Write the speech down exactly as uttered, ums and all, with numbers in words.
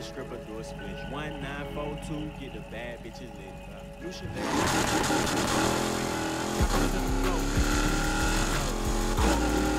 the stripper, do a split. One nine four two, get the bad bitches lit. Uh, Lucian there. Drop it to the floor.